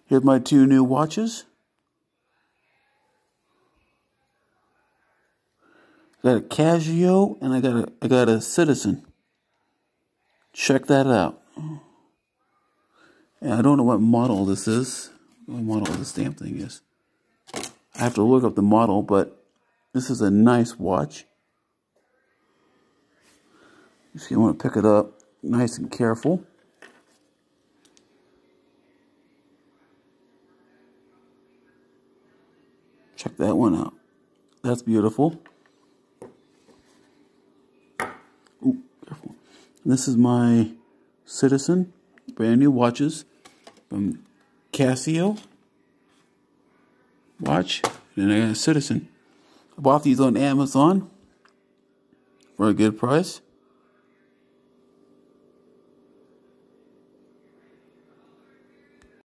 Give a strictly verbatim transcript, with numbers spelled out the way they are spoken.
Here's my two new watches. I got a Casio and I got a I got a Citizen. Check that out. And I don't know what model this is. What model this damn thing is. I have to look up the model, but this is a nice watch. If you want to pick it up, nice and careful. Check that one out. That's beautiful. Ooh, careful. This is my Citizen, brand new watches from Casio watch, and I got a Citizen. I bought these on Amazon for a good price.